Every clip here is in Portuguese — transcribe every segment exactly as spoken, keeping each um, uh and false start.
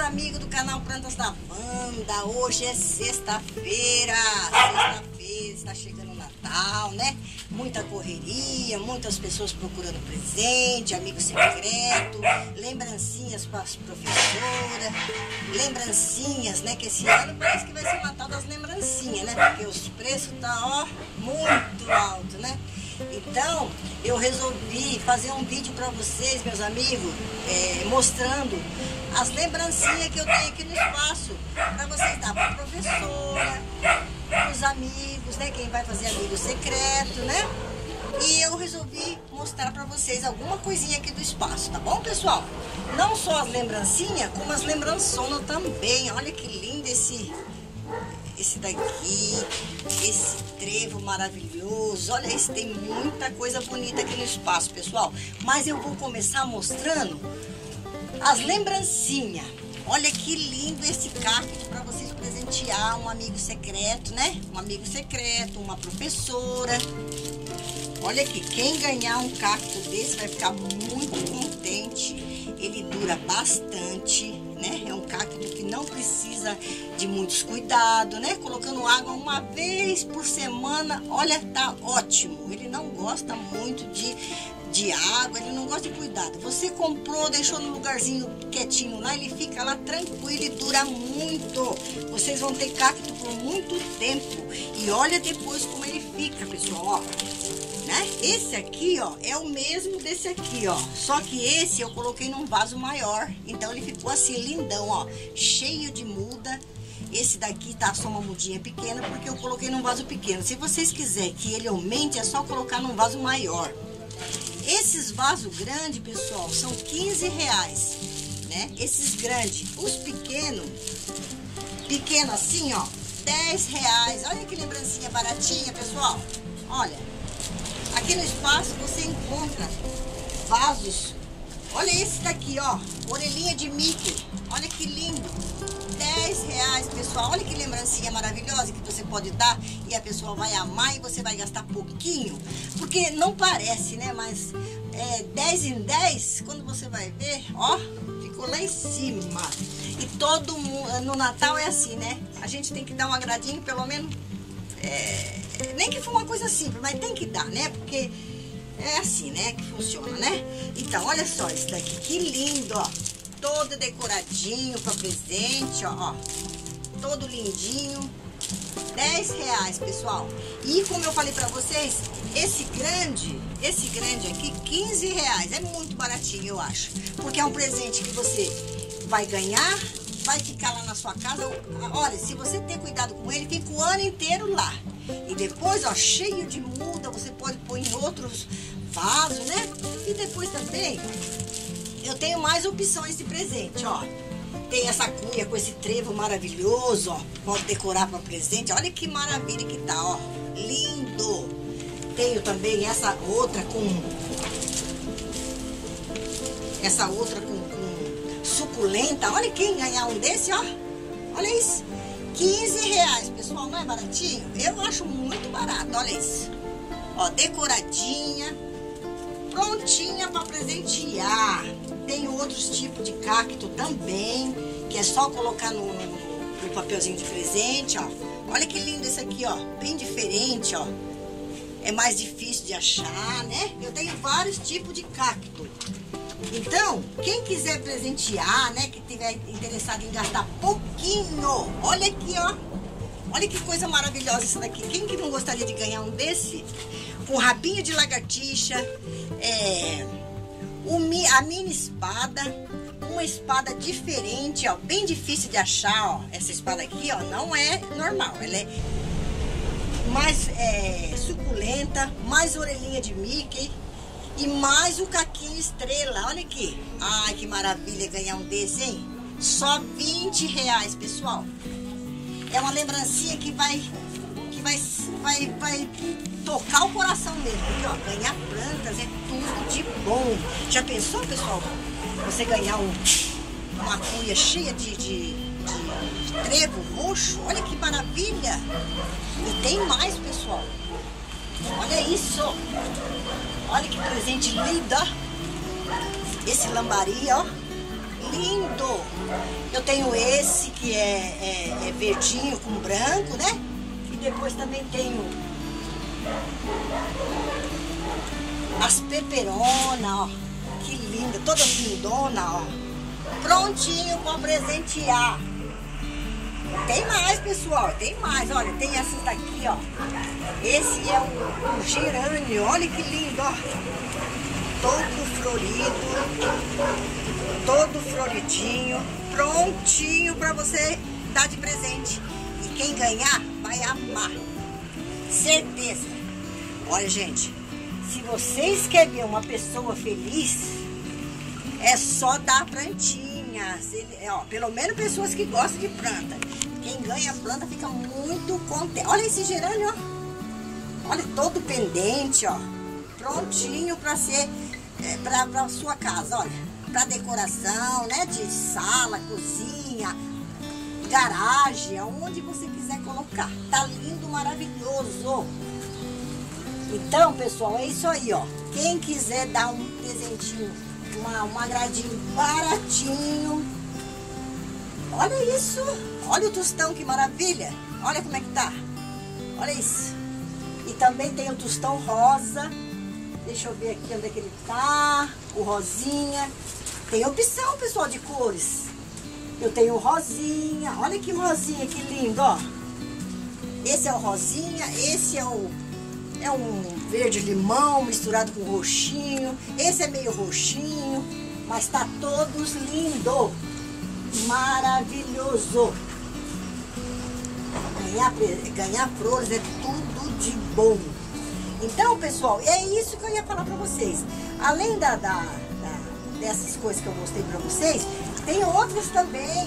amigos do canal Plantas da Wanda. Hoje é sexta-feira, sexta-feira, está chegando o Natal, né? Muita correria, muitas pessoas procurando presente, amigo secreto, lembrancinhas para as professoras, lembrancinhas, né? Que esse ano parece que vai ser o Natal das lembrancinhas, né? Porque os preços tá, ó, muito alto, né? Então, eu resolvi fazer um vídeo para vocês, meus amigos, é, mostrando as lembrancinhas que eu tenho aqui no espaço, para vocês dar para a professora, para os amigos, né? Quem vai fazer amigo secreto, né? E eu resolvi mostrar para vocês alguma coisinha aqui do espaço, tá bom, pessoal? Não só as lembrancinhas, como as lembrançonas também. Olha que lindo esse... Esse daqui, esse trevo maravilhoso. Olha, esse tem muita coisa bonita aqui no espaço, pessoal. Mas eu vou começar mostrando as lembrancinhas. Olha que lindo esse cacto para vocês presentear um amigo secreto, né? Um amigo secreto, uma professora. Olha aqui, quem ganhar um cacto desse vai ficar muito contente. Ele dura bastante, né? É um cacto que não precisa de muitos cuidados, né? Colocando água uma vez por semana, olha, tá ótimo. Ele não gosta muito de, de água, ele não gosta de cuidado. Você comprou, deixou no lugarzinho quietinho lá, ele fica lá tranquilo e dura muito. Vocês vão ter cacto por muito tempo. E olha depois como ele fica, pessoal, ó. Né? Esse aqui, ó, é o mesmo desse aqui, ó. Só que esse eu coloquei num vaso maior. Então ele ficou assim, lindão, ó. Cheio de muda. Esse daqui tá só uma mudinha pequena, porque eu coloquei num vaso pequeno. Se vocês quiserem que ele aumente, é só colocar num vaso maior. Esses vasos grandes, pessoal, são quinze reais, né? Esses grandes. Os pequenos, pequeno assim, ó, dez reais. Olha que lembrancinha baratinha, pessoal. Olha. Aqui no espaço você encontra vasos. Olha esse daqui, ó. Orelhinha de Mickey. Olha que lindo. dez reais, pessoal. Olha que lembrancinha maravilhosa que você pode dar e a pessoa vai amar e você vai gastar pouquinho. Porque não parece, né? Mas é, dez em dez, quando você vai ver, ó, ficou lá em cima. E todo mundo, no Natal é assim, né? A gente tem que dar um agradinho, pelo menos... É, nem que for uma coisa simples, mas tem que dar, né? Porque é assim, né? Que funciona, né? Então, olha só esse daqui, que lindo, ó. Todo decoradinho para presente, ó, ó. Todo lindinho. dez reais, pessoal. E como eu falei para vocês, esse grande, esse grande aqui, quinze reais. É muito baratinho, eu acho. Porque é um presente que você vai ganhar, vai ficar lá na sua casa. Olha, se você ter cuidado com ele, fica o ano inteiro lá. E depois, ó, cheio de muda, você pode pôr em outros vasos, né? E depois também, eu tenho mais opções de presente, ó. Tem essa cuia com esse trevo maravilhoso, ó. Pode decorar para presente. Olha que maravilha que tá, ó. Lindo! Tenho também essa outra com... Essa outra com... suculenta. Olha quem ganhar um desse, ó. Olha isso. quinze reais, pessoal. Não é baratinho? Eu acho muito barato. Olha isso. Ó, decoradinha. Prontinha para presentear. Tem outros tipos de cacto também, que é só colocar no, no, no papelzinho de presente, ó. Olha que lindo esse aqui, ó. Bem diferente, ó. É mais difícil de achar, né? Eu tenho vários tipos de cacto. Então, quem quiser presentear, né, que tiver interessado em gastar pouquinho, olha aqui, ó. Olha que coisa maravilhosa isso daqui. Quem que não gostaria de ganhar um desse? Com rabinho de lagartixa, é, o, a mini espada, uma espada diferente, ó, bem difícil de achar, ó. Essa espada aqui, ó, não é normal, ela é mais é, suculenta, mais orelhinha de Mickey. E mais o caquinho estrela, olha aqui. Ai, que maravilha ganhar um desse, hein? Só vinte reais, pessoal. É uma lembrancinha que vai, que vai, vai, vai tocar o coração mesmo. Porque, ó, ganhar plantas é tudo de bom. Já pensou, pessoal? Você ganhar um, uma cuia cheia de, de, de, de trevo roxo? Olha que maravilha. E tem mais, pessoal. Olha isso. Olha que presente lindo, ó. Esse lambari, ó. lindo! Eu tenho esse que é, é, é verdinho com branco, né? E depois também tenho as peperona, ó. Que linda, toda lindona, ó. Prontinho para presentear. Tem mais, pessoal, tem mais. Olha, tem essas daqui, ó. Esse é o, o gerânio, olha que lindo, ó. Todo florido, todo floridinho, prontinho para você dar de presente. E quem ganhar vai amar, certeza. Olha, gente, se vocês querem ver uma pessoa feliz, é só dar plantinhas. Ele, ó, pelo menos pessoas que gostam de planta. Quem ganha planta fica muito contente. Olha esse gerânio, ó. Olha, todo pendente, ó. Prontinho para ser, é, para sua casa, olha. Para decoração, né? De sala, cozinha, garagem, aonde você quiser colocar. Tá lindo, maravilhoso. Então, pessoal, é isso aí, ó. Quem quiser dar um presentinho, uma, um agradinho baratinho. Olha isso. Olha o tostão, que maravilha. Olha como é que tá. Olha isso. E também tem o tostão rosa. Deixa eu ver aqui onde é que ele tá. O rosinha. Tem opção, pessoal, de cores. Eu tenho o rosinha. Olha que rosinha, que lindo, ó. Esse é o rosinha. Esse é o... É um verde limão misturado com roxinho. Esse é meio roxinho. Mas tá todos lindo. Maravilhoso. Ganhar, ganhar flores é tudo de bom. Então, pessoal, é isso que eu ia falar pra vocês. Além da, da, da, dessas coisas que eu mostrei pra vocês, tem outras também.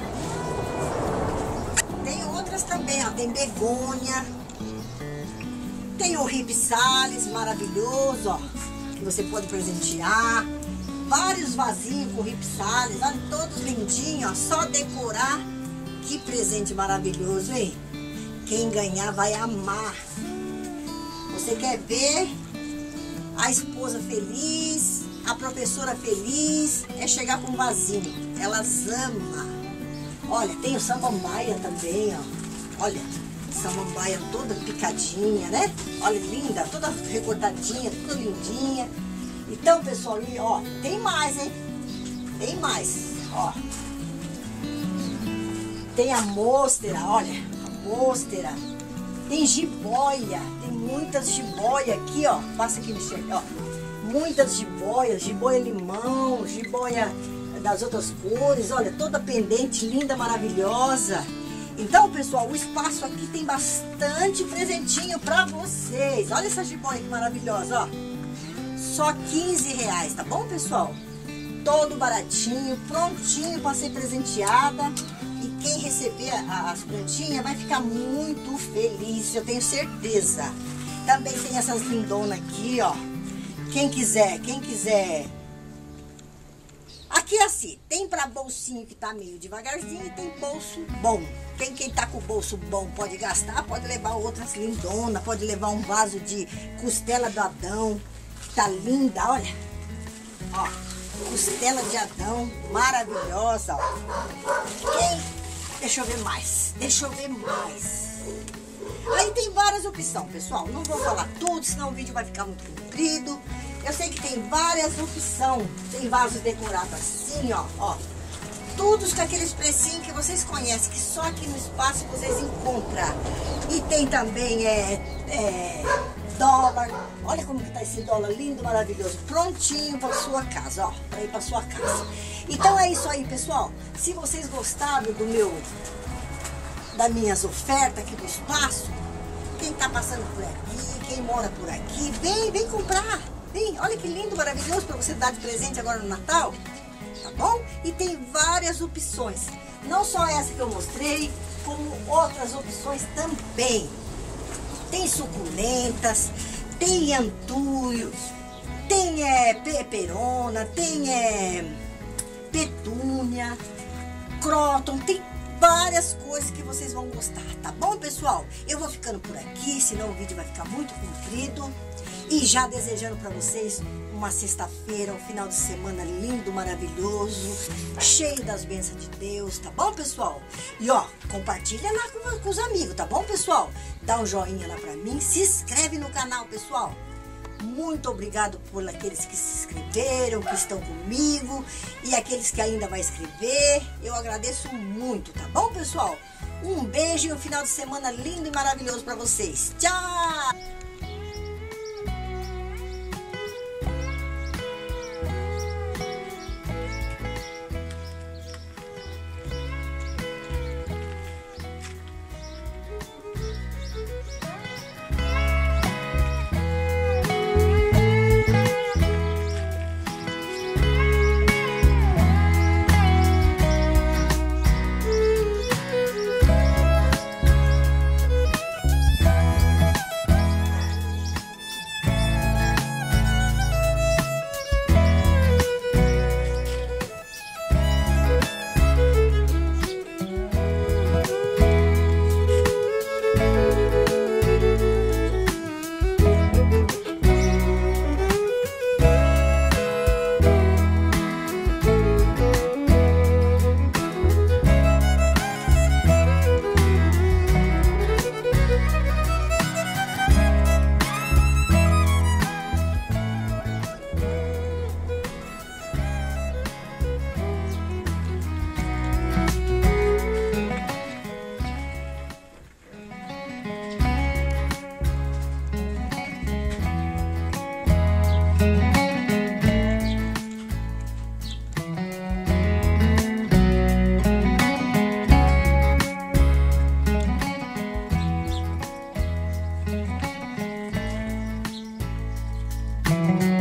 Tem outras também, ó. Tem begônia. Tem o ripsalis maravilhoso, ó. Que você pode presentear. Vários vasinhos com ripsalis. Olha, todos lindinhos, ó. Só decorar. Que presente maravilhoso, hein? Quem ganhar vai amar. Você quer ver a esposa feliz, a professora feliz, é chegar com um vasinho. Elas amam. Olha, tem o samambaia também, ó. Olha, samambaia toda picadinha, né? Olha, linda, toda recortadinha, toda lindinha. Então, pessoal, ó, tem mais, hein? Tem mais, ó. Tem a mostera, olha, a mostera. Tem jiboia, tem muitas jiboia aqui, ó. Passa aqui, Michele, ó. Muitas jiboias, jiboia limão, jiboia das outras cores, olha, toda pendente, linda, maravilhosa. Então, pessoal, o espaço aqui tem bastante presentinho pra vocês. Olha essa jiboia que maravilhosa, ó. Só quinze reais, tá bom, pessoal? Todo baratinho, prontinho pra ser presenteada. E quem receber a, as plantinhas vai ficar muito feliz, eu tenho certeza. Também tem essas lindonas aqui, ó. Quem quiser, quem quiser. Aqui é assim, tem pra bolsinho que tá meio devagarzinho e tem bolso bom. Quem, quem tá com o bolso bom pode gastar, pode levar outras lindonas, pode levar um vaso de costela do Adão. Tá linda, olha. Ó, costela de Adão, maravilhosa, ó. Quem? Deixa eu ver mais, deixa eu ver mais. Aí tem várias opções, pessoal. Não vou falar tudo, senão o vídeo vai ficar muito comprido. Eu sei que tem várias opções. Tem vasos decorados assim, ó, ó. Todos com aqueles precinhos que vocês conhecem, que só aqui no espaço vocês encontram. E tem também é, é, dólar. Olha como que tá esse dólar lindo, maravilhoso. Prontinho para sua casa, ó. Para ir para sua casa. Então é isso aí, pessoal. Se vocês gostaram do meu, das minhas ofertas aqui do espaço, quem tá passando por aqui, quem mora por aqui, vem, vem comprar. Vem, olha que lindo, maravilhoso para você dar de presente agora no Natal. Tá bom? E tem várias opções. Não só essa que eu mostrei, como outras opções também. Tem suculentas, tem antuio, tem é, peperona, tem é, petúnia, cróton, tem várias coisas que vocês vão gostar, tá bom, pessoal? Eu vou ficando por aqui, senão o vídeo vai ficar muito comprido. E já desejando para vocês uma uma sexta-feira, um final de semana lindo, maravilhoso, cheio das bênçãos de Deus, tá bom, pessoal? E ó, compartilha lá com, com os amigos, tá bom, pessoal? Dá um joinha lá pra mim, se inscreve no canal, pessoal. Muito obrigado por aqueles que se inscreveram, que estão comigo e aqueles que ainda vão escrever. Eu agradeço muito, tá bom, pessoal? Um beijo e um final de semana lindo e maravilhoso para vocês. Tchau! Música